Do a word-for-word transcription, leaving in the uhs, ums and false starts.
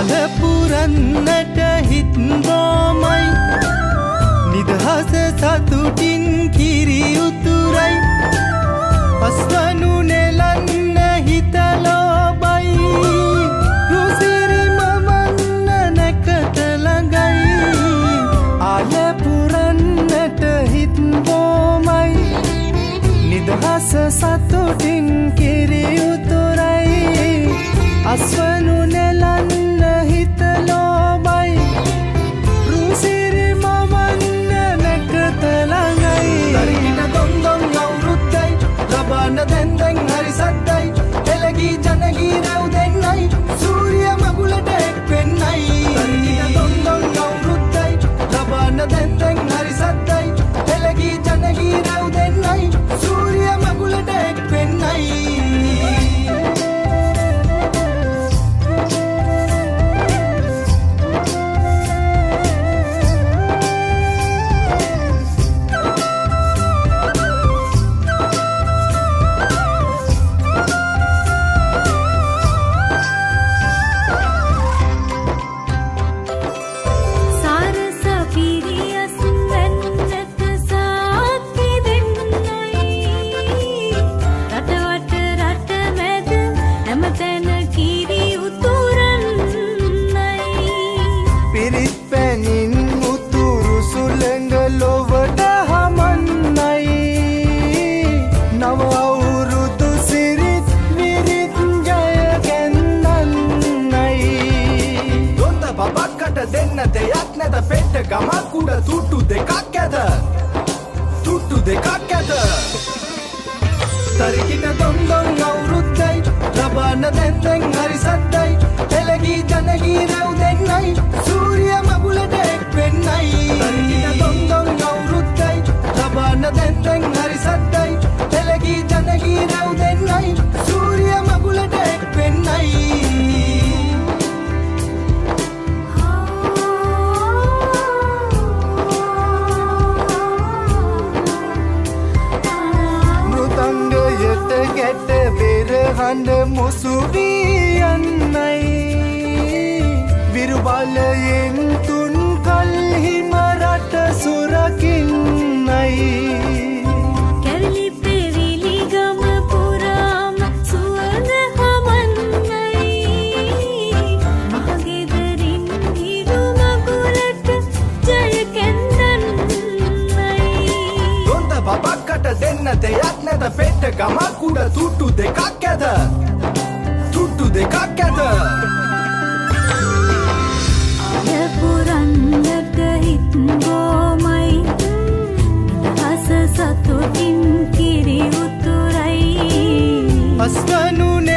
ආල පුරන්නට හිත් බොමයි නිදහස සතුටින් කිරි උතුරයි අස්වනු නෙලන්න හිත ලෝබයි රුසිරි මමන්න නැකත ළඟයි ආල පුරන්නට හිත් බොමයි නිදහස සතුටින් කිරි උතුරයි අස්වනු නෙලන්න හිත ලෝබයි රුසිරි මමන්න නැකත ළඟයි තරිකින දොන් දොන් අවුරුද්දයි ලබන දැන් දැන් හරි සද්දයි එළගී ජනගී රැව් දෙන්නයි සූර්ය මගුලට එක් වෙන්නයි තරිකින දොන් දොන් අවුරුද්දයි ලබන දැන් දැන් හරි සද්දයි එළගී ජනගී රැව් දෙන්නයි සූර්ය මගුලට එක් වෙන්නයි ගමක් උඩ තුට්ටු දෙකක් ඇත තුට්ටු දෙකක් ඇත තරිකින දොන් දොන් අවුරුද්දයි ලබන දැන් දැන් හරි සද්දයි එළගී ජනගී රැව් දෙන්නයි සූර්ය මගුලට එක් වෙන්නයි තරිකින දොන් දොන් අවුරුද්දයි ලබන දැන් දැන් හරි සද්දයි එළගී ජනගී රැව් දෙන්නයි සූර්ය මගුලට එක් වෙන්නයි ගැට බෙරහඬ මුසුවී යන්නයි විරුබලයෙන් තුන් කල්හිම රට සුරකින්නයි කැරලි පෙවිලි ගම පුරාම සුවඳ හමන්නයි මහගෙදරින් හිරු මගුලට ජය කැන්දන්නයි දොන්ද බබක්කට දෙන්න දෙයක් නැත පෙට්ට ගමක් උඩ තුට්ටු දෙකක් ඇත තුට්ටු දෙකක් ඇත ආල පුරන්නට හිත් බොමයි නිදහස සතුටින් කිරි උතුරයි අස්වනු